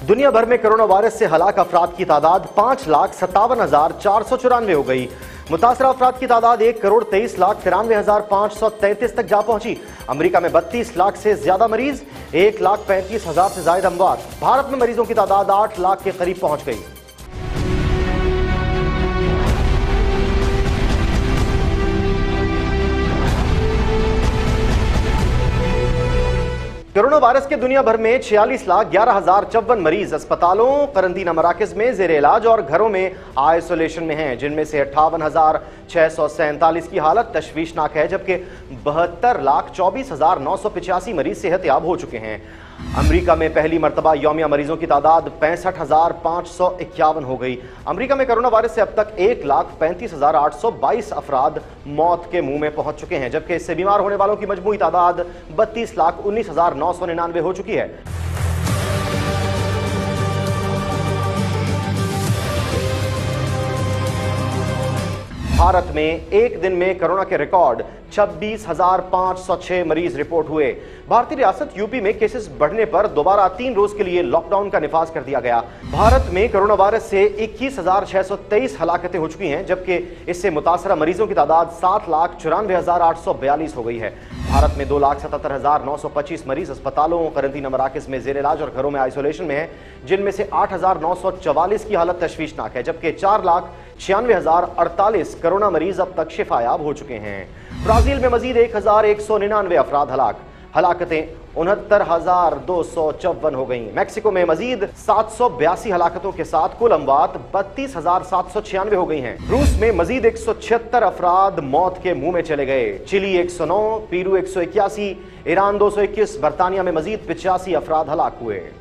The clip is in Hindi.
दुनिया भर में कोरोना वायरस से हलाक अफराद की तादाद 5,57,494 हो गई। मुतासरा अफराद की तादाद 1,23,93,533 तक जा पहुंची। अमेरिका में 32 लाख से ज्यादा मरीज, 1,35,000 से ज्यादा अमवात। भारत में मरीजों की तादाद 8 लाख के करीब पहुंच गई। कोरोना वायरस के दुनिया भर में 46,11,054 मरीज अस्पतालों, क्वारंटीन मराकज में जेर इलाज और घरों में आइसोलेशन में हैं, जिनमें से 58,647 की हालत तशवीशनाक है, जबकि 72,24,985 मरीज सेहतयाब हो चुके हैं। अमेरिका में पहली मरतबा यौमिया मरीजों की तादाद 65,551 हो गई। अमेरिका में कोरोना वायरस से अब तक 1,35,822 अफराद मौत के मुंह में पहुंच चुके हैं, जबकि इससे बीमार होने वालों की मजमूई तादाद 32,19,999 हो चुकी है। भारत में एक दिन में कोरोना के रिकॉर्ड 26,506 मरीज रिपोर्ट हुए। भारतीय रियासत यूपी में केसेस बढ़ने पर दोबारा 3 रोज के लिए लॉकडाउन का निफाज कर दिया गया। भारत में कोरोना वायरस से 21,623 हलाकतें हो चुकी हैं, जबकि इससे मुतासरा मरीजों की तादाद 7,94,842 हो गई है। भारत में 2,77,925 मरीज अस्पतालों, क्वारंटीन मराकज में जेर इलाज और घरों में आइसोलेशन में हैं, जिनमें से 8,944 की हालत तशवीशनाक है, जबकि 4,96,048 कोरोना मरीज अब तक शिफायाब हो चुके हैं। ब्राजील में मजीद 1,199 अफराद हलाक। हलाकतें 69,254 हो गई। मैक्सिको में मजीद 782 हलाकतों के साथ कुल अमवात 32,796 हो गई हैं। रूस में मजीद 176 अफराद मौत के मुंह में चले गए। चिली 109, पेरू 181, ईरान 221, बरतानिया में मजीद 85 अफराद हलाक हुए।